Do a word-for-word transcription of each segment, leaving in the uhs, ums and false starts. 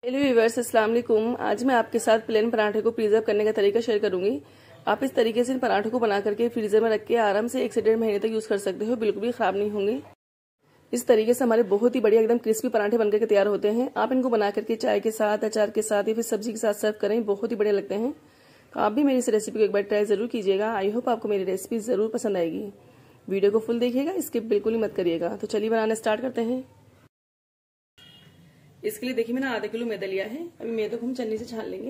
Hello viewers, अस्सलाम वालेकुम। आज मैं आपके साथ प्लेन पराठे को प्रिजर्व करने का तरीका शेयर करूंगी। आप इस तरीके से इन पराठों को बना करके फ्रीजर में रख के आराम से एक से डेढ़ महीने तक यूज कर सकते हो, बिल्कुल भी खराब नहीं होंगे। इस तरीके से हमारे बहुत ही बढ़िया एकदम क्रिस्पी पराठे बनकर के तैयार होते हैं। आप इनको बना करके चाय के साथ, अचार के साथ या फिर सब्जी के साथ सर्व करें, बहुत ही बढ़िया लगते हैं। तो आप भी मेरी इस रेसिपी को एक बार ट्राई जरूर कीजिएगा। आई होप आपको मेरी रेसिपी जरूर पसंद आएगी। वीडियो को फुल देखिएगा, स्किप बिल्कुल ही मत करिएगा। तो चलिए बनाना स्टार्ट करते हैं। इसके लिए देखिए मैंने आधा किलो मैदा लिया है। अभी मैदे को हम छन्नी से छान लेंगे।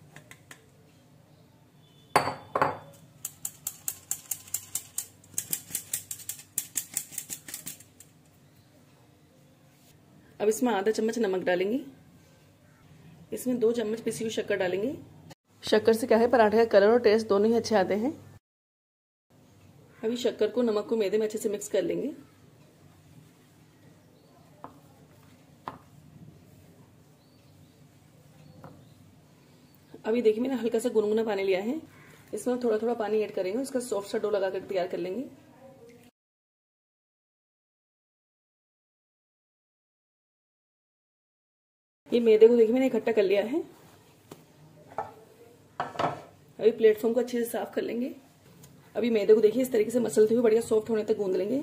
अब इसमें आधा चम्मच नमक डालेंगे। इसमें दो चम्मच पिसी हुई शक्कर डालेंगे। शक्कर से क्या है, पराठे का कलर और टेस्ट दोनों ही अच्छे आते हैं। अभी शक्कर को, नमक को मैदे में अच्छे से मिक्स कर लेंगे। अभी देखिए मैंने हल्का सा गुनगुना पानी लिया है। इसमें थोड़ा थोड़ा पानी ऐड करेंगे, उसका सॉफ्ट सा डो लगा कर तैयार कर लेंगे। ये मैदे को देखिए मैंने इकट्ठा कर लिया है। अभी प्लेटफॉर्म को अच्छे से साफ कर लेंगे। अभी मैदे को देखिए इस तरीके से मसलते हुए बढ़िया सॉफ्ट होने तक गूंद लेंगे।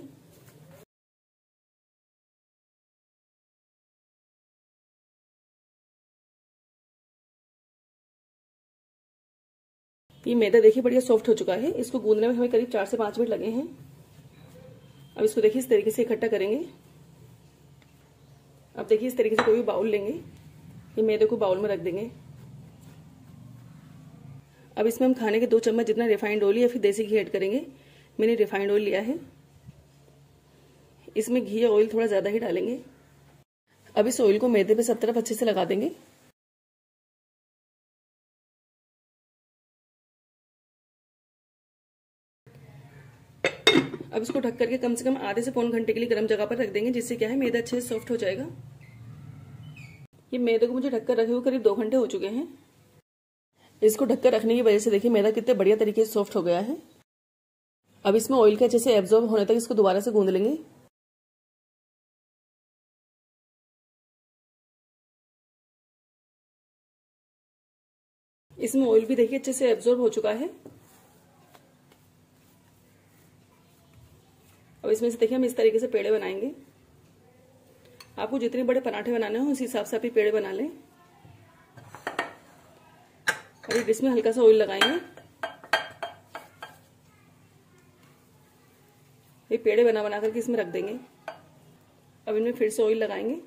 ये मैदा देखिए बढ़िया सॉफ्ट हो चुका है। इसको गूंदने में हमें करीब चार से पांच मिनट लगे हैं। अब इसको देखिए इस तरीके से इकट्ठा करेंगे। अब देखिए इस तरीके से कोई भी बाउल लेंगे, ये मैदे को बाउल में रख देंगे। अब इसमें हम खाने के दो चम्मच जितना रिफाइंड ऑयल या फिर देसी घी ऐड करेंगे। मैंने रिफाइंड ऑयल लिया है। इसमें घी या ऑयल थोड़ा ज्यादा ही डालेंगे। अब इस ऑयल को मैदे पे सब तरफ अच्छे से लगा देंगे। अब इसको ढक करके कम से कम आधे से पौन घंटे के लिए गर्म जगह पर रख देंगे, जिससे क्या है मैदा अच्छे से सॉफ्ट हो जाएगा। ये मैदे को मुझे ढककर रखे हुए करीब दो घंटे हो चुके हैं। इसको ढककर रखने की वजह से देखिए मैदा कितने बढ़िया तरीके से सॉफ्ट हो गया है। अब इसमें ऑयल के अच्छे से एब्जॉर्ब होने तक इसको दोबारा से गूंद लेंगे। इसमें ऑयल भी देखिए अच्छे से एब्जॉर्ब हो चुका है। अब इसमें से देखिए हम इस तरीके से पेड़े बनाएंगे। आपको जितने बड़े पराठे बनाने हो उस हिसाब से आप ये पेड़े बना लें। अभी इसमें हल्का सा ऑयल लगाएंगे। ये पेड़े बना बना करके इसमें रख देंगे। अब इनमें फिर से ऑयल लगाएंगे।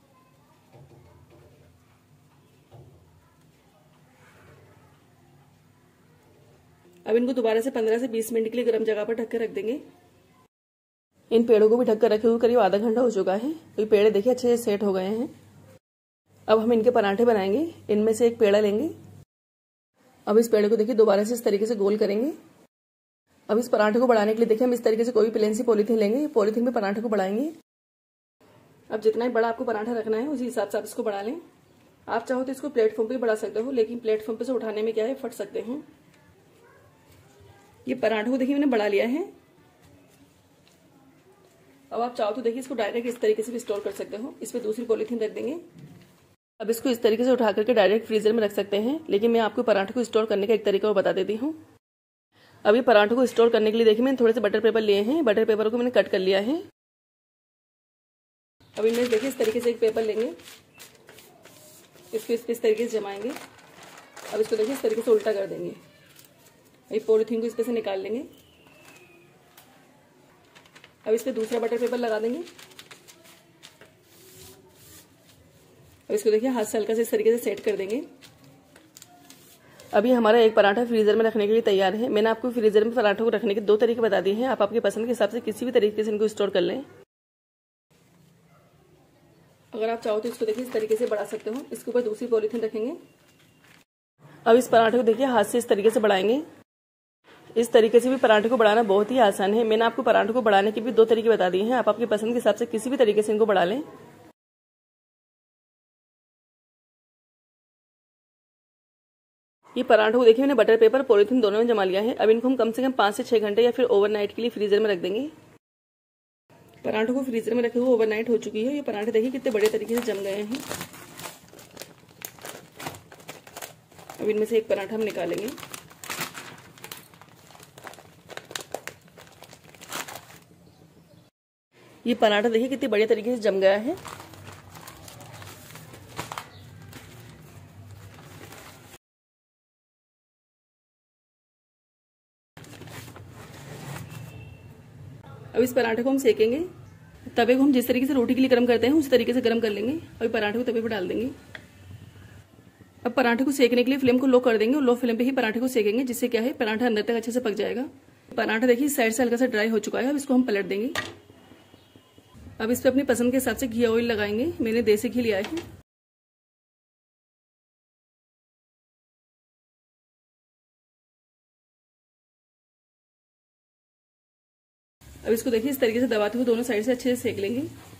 अब इनको दोबारा से पंद्रह से बीस मिनट के लिए गर्म जगह पर ढक कर रख देंगे। इन पेड़ों को भी ढककर रखे हुए करीब आधा घंटा हो चुका है। तो ये पेड़े देखिए अच्छे से सेट हो गए हैं। अब हम इनके पराठे बनाएंगे। इनमें से एक पेड़ा लेंगे। अब इस पेड़े को देखिए दोबारा से इस तरीके से गोल करेंगे। अब इस पराठे को बढ़ाने के लिए देखिए हम इस तरीके से कोई भी प्लेन सी पॉलीथीन लेंगे। पॉलीथीन में पराठे को बढ़ाएंगे। अब जितना ही बड़ा आपको पराठा रखना है उसी हिसाब से आप इसको बढ़ा लें। आप चाहो तो इसको प्लेटफॉर्म पे बढ़ा सकते हो, लेकिन प्लेटफॉर्म पे से उठाने में क्या है, फट सकते हैं। ये पराठे को देखिए मैंने बढ़ा लिया है। अब आप चाहो तो देखिए इसको डायरेक्ट इस तरीके से भी स्टोर कर सकते हो। इस पर दूसरी पॉलीथीन रख देंगे। अब इसको इस तरीके से उठा करके डायरेक्ट फ्रीजर में रख सकते हैं, लेकिन मैं आपको पराठे को स्टोर करने का एक तरीका और बता देती हूँ। अभी पराठों को स्टोर करने के लिए देखिए मैंने थोड़े से बटर पेपर लिए हैं। बटर पेपर को मैंने कट कर लिया है। अब इनमें देखिए इस तरीके से एक पेपर लेंगे, इसको इस, इस तरीके से जमाएंगे। अब इसको देखिए इस तरीके से उल्टा कर देंगे। अभी पॉलीथीन को इस पे से निकाल लेंगे। अब इस पे दूसरा बटर पेपर लगा देंगे। अब इसको देखिए हाथ से हल्का से इस तरीके से सेट कर देंगे। अभी हमारा एक पराठा फ्रीजर में रखने के लिए तैयार है। मैंने आपको फ्रीजर में पराठों को रखने के दो तरीके बता दिए हैं। आप आपकी पसंद के हिसाब से किसी भी तरीके से इनको स्टोर कर लें। अगर आप चाहो तो इसको देखिए इस तरीके से बढ़ा सकते हो। इसके ऊपर दूसरी पॉलीथीन रखेंगे। अब इस पराठे को देखिए हाथ से इस तरीके से बढ़ाएंगे। इस तरीके से भी पराठे को बढ़ाना बहुत ही आसान है। मैंने आपको पराठे को बढ़ाने के भी दो तरीके बता दिए हैं। आप आपकी पसंद के हिसाब से किसी भी तरीके से इनको बढ़ा लें। ये पराठों को देखिए मैंने बटर पेपर पॉलीथीन दोनों में जमा लिया है। अब इनको हम कम से कम पांच से छह घंटे या फिर ओवरनाइट के लिए फ्रीजर में रख देंगे। पराठों को फ्रीजर में रखे हुए ओवरनाइट हो चुकी है। ये पराठे देखिए कितने बड़े तरीके से जम गए हैं। अब इनमें से एक पराठा हम निकालेंगे। ये पराठा देखिए कितनी बढ़िया तरीके से जम गया है। अब इस पराठे को हम सेकेंगे। तवे को हम जिस तरीके से रोटी के लिए गर्म करते हैं उसी तरीके से गर्म कर लेंगे। अभी पराठे को तवे पर डाल देंगे। अब पराठे को सेकने के लिए फ्लेम को लो कर देंगे और लो फ्लेम पे ही पराठे को सेकेंगे, जिससे क्या है पराठा अंदर तक अच्छे से पक जाएगा। पराठा देखिए साइड से हल्का सा ड्राई हो चुका है। अब इसको हम पलट देंगे। अब इस पर अपनी पसंद के हिसाब से घी ऑयल लगाएंगे। मैंने देसी घी लिया है। अब इसको देखिए इस तरीके से दबाते हुए दोनों साइड से अच्छे से सेक लेंगे।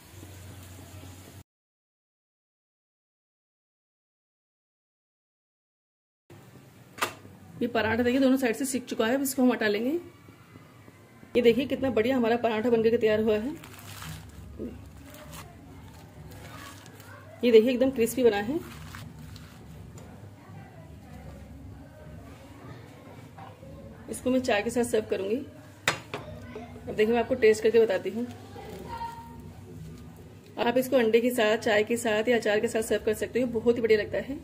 ये पराठा देखिए दोनों साइड से सीख चुका है। अब इसको हम हटा लेंगे। ये देखिए कितना बढ़िया हमारा पराठा बनकर तैयार हुआ है। ये देखिए एकदम क्रिस्पी बना है। इसको मैं चाय के साथ सर्व करूंगी। अब देखिए मैं आपको टेस्ट करके बताती हूँ। आप इसको अंडे के साथ, चाय के साथ या अचार के साथ सर्व कर सकते हो। बहुत ही बढ़िया लगता है।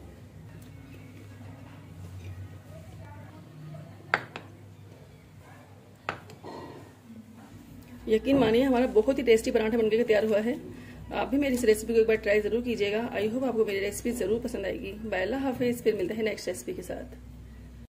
यकीन मानिए हमारा बहुत ही टेस्टी पराठा बनकर तैयार हुआ है। आप भी मेरी इस रेसिपी को एक बार ट्राई जरूर कीजिएगा। आई होप आपको मेरी रेसिपी जरूर पसंद आएगी। बाय, अल्लाह हाफिज। फिर मिलते हैं नेक्स्ट रेसिपी के साथ।